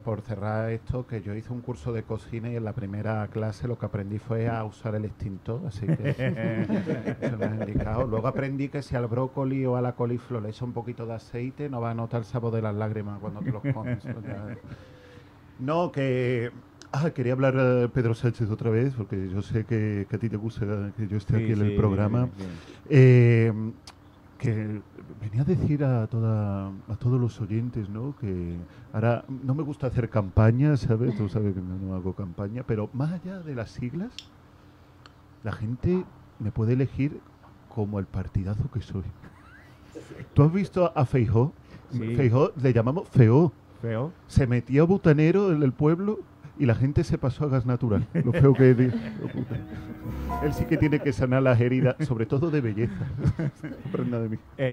por cerrar esto, que yo hice un curso de cocina y en la primera clase lo que aprendí fue a usar el extintor, así que se lo he indicado. Luego aprendí que si al brócoli o a la coliflor le echa un poquito de aceite, no va a notar el sabor de las lágrimas cuando te los comes. O sea, no, que... quería hablar a Pedro Sánchez otra vez, porque yo sé que a ti te gusta que yo esté Sí, aquí en el sí, programa. bien. Eh, que venía a decir a todos los oyentes, ¿no? Que ahora no me gusta hacer campaña, ¿sabes? Tú sabes que no hago campaña, pero más allá de las siglas, la gente me puede elegir como el partidazo que soy. ¿Tú has visto a Feijóo? Sí. Feijóo le llamamos Feo. Feo. Se metió butanero en el pueblo y la gente se pasó a gas natural. Lo feo que es. Él sí que tiene que sanar las heridas, sobre todo de belleza. No aprenda de mí.